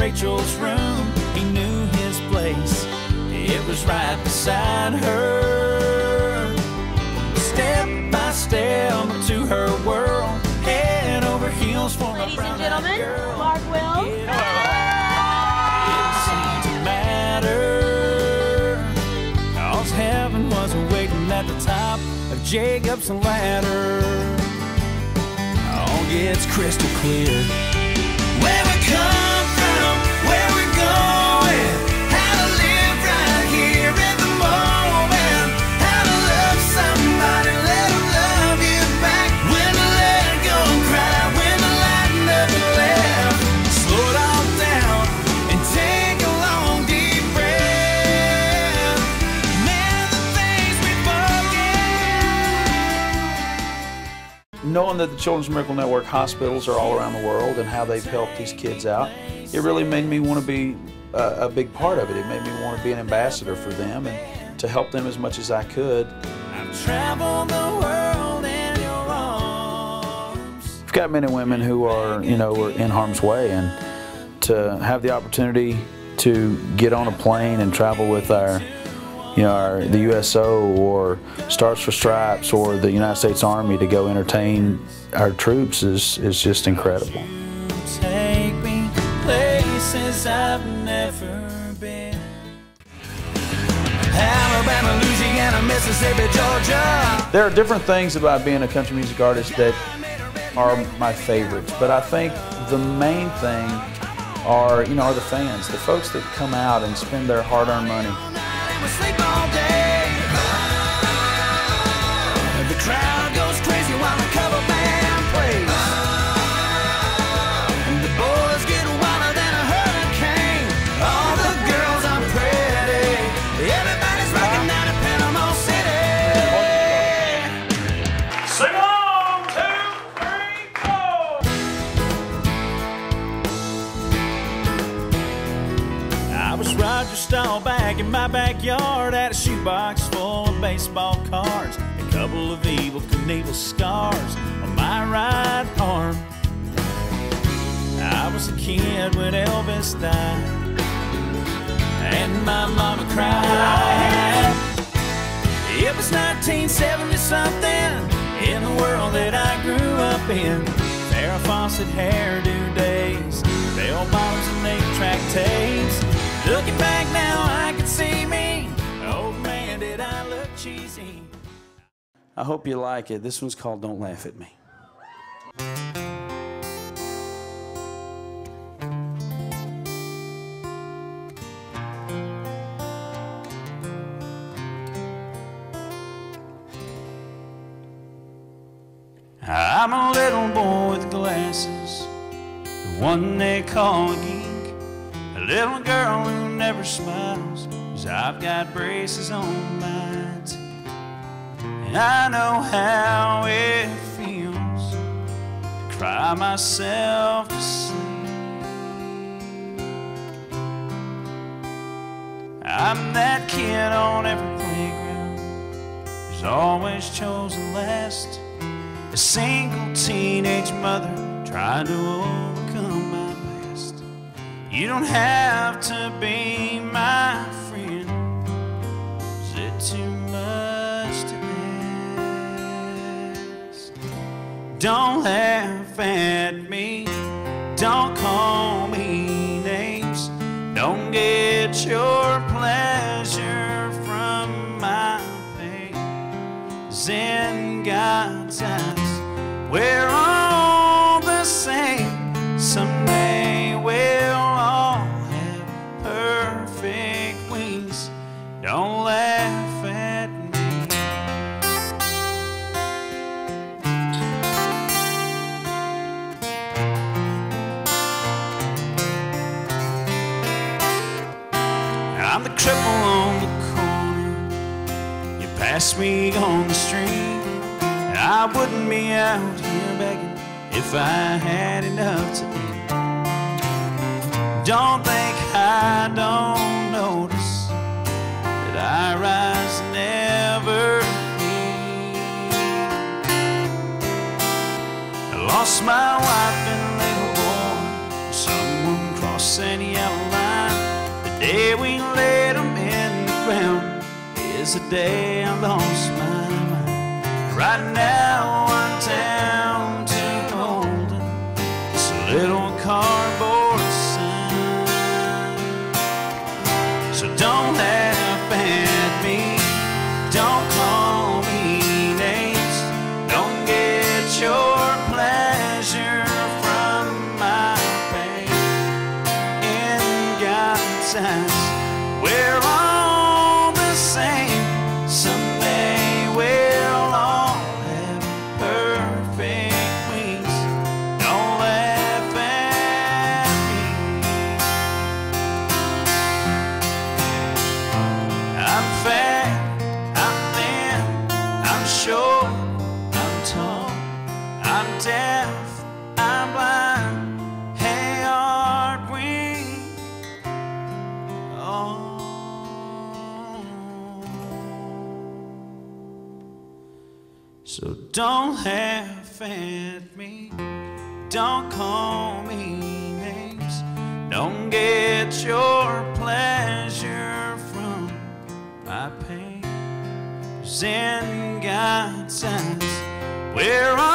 Rachel's room, he knew his place. It was right beside her. Step by step to her world, head over heels for Ladies a brown and gentlemen, girl. Mark Wills. It didn't seem to matter, 'cause heaven was waiting at the top of Jacob's ladder. All gets crystal clear. Where we come from, where we're going, how to live right here in the moment, how to love somebody, let them love you back, when to let go and cry, when to lighten up and laugh. Slow it all down and take a long deep breath. Man, the things we forget. Knowing that the Children's Miracle Network hospitals are all around the world and how they've helped these kids out, it really made me want to be a big part of it. It made me want to be an ambassador for them and to help them as much as I could. I've traveled the world in your arms. We've got men and women who are, are in harm's way, and to have the opportunity to get on a plane and travel with the USO or Stars for Stripes or the United States Army to go entertain our troops is just incredible. Take me places I've never been. Alabama, Louisiana, Mississippi, Georgia. There are different things about being a country music artist that are my favorites, but I think the main thing are the fans, the folks that come out and spend their hard-earned money. We sleep all day. The crowd goes crazy while the cover band plays. And the boys get wilder than a hurricane. All the girls are pretty. Everybody's rocking down in Panama City. Sing along, 2, 3, 4. I was Roger Staubach in my backyard, had a shoebox full of baseball cards, a couple of Evel Knievel scars on my right arm. I was a kid when Elvis died, and my mama cried. It was 1970-something in the world that I grew up in. Farrah Fawcett hairdo days, bell bottoms and 8-track tapes. Looking back now, I can see me. Oh man, did I look cheesy. I hope you like it. This one's called Don't Laugh at Me. I'm a little boy with glasses, the one they call a geek. A little girl who never smiles, 'cause I've got braces on my teeth. And I know how it feels to cry myself to sleep. I'm that kid on every playground who's always chosen last, a single teenage mother trying to overcome my past. You don't have to be my friend. Is it too much to ask? Don't laugh at me. Don't call me names. Don't get your pleasure from my pain. 'Cause in God's eyes, we're all the same. Someday we'll all have perfect wings. Don't laugh at me. I'm the cripple on the corner. You pass me on the street. I wouldn't be out here begging if I had enough to eat. Don't think I don't notice that I rise and never eat. I lost my wife and little boy. Someone crossed horse and yellow line. The day we laid them in the ground is the day I lost my mind. Right now I'm down to holding this little cardboard sign. So don't laugh at me, don't call me names, don't get your pleasure from my pain. In God's eyes, we're all the same. Someday we'll all have perfect wings. Don't laugh at me. I'm fat, I'm thin, I'm short, I'm tall, I'm deaf, I'm blind. Hey, aren't we all? So don't laugh at me, don't call me names, don't get your pleasure from my pain. 'Cause in God's eyes, we're all